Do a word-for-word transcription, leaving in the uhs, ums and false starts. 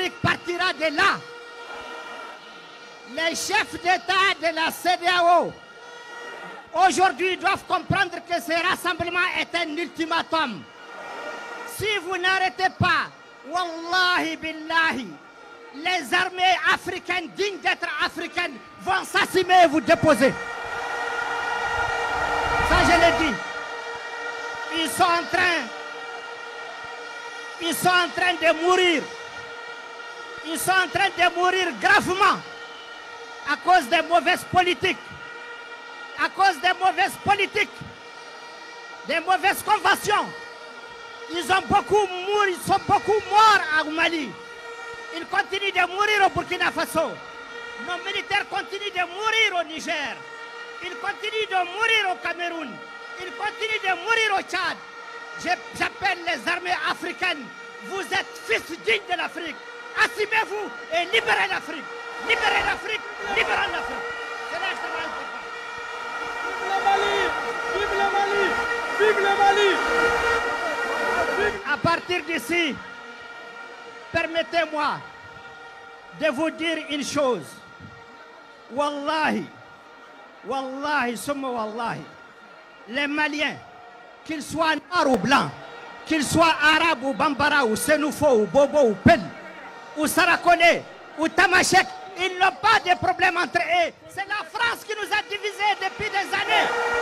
l'Afrique partira de là. Les chefs d'État de la C E D E A O aujourd'hui doivent comprendre que ce rassemblement est un ultimatum. Si vous n'arrêtez pas, wallahi billahi, les armées africaines dignes d'être africaines vont s'assumer et vous déposer. Ça, je l'ai dit. Ils sont en train, ils sont en train de mourir. Ils sont en train de mourir gravement à cause des mauvaises politiques. À cause des mauvaises politiques, des mauvaises conventions. Ils ont beaucoup mouru, ils sont beaucoup morts au Mali. Ils continuent de mourir au Burkina Faso. Nos militaires continuent de mourir au Niger. Ils continuent de mourir au Cameroun. Ils continuent de mourir au Tchad. J'appelle les armées africaines. Vous êtes fils dignes de l'Afrique. Assumez-vous et libérez l'Afrique. Libérez l'Afrique, libérez l'Afrique. C'est là que ça va être. Vive le Mali! Vive le Mali! À partir d'ici, permettez-moi de vous dire une chose. Wallahi, Wallahi, summa Wallahi, les Maliens, qu'ils soient noirs ou blancs, qu'ils soient arabes ou bambara ou sénoufo ou bobo ou pel, ou sarakone ou tamashek, ils n'ont pas de problème entre eux. C'est la France qui nous a divisés depuis des années.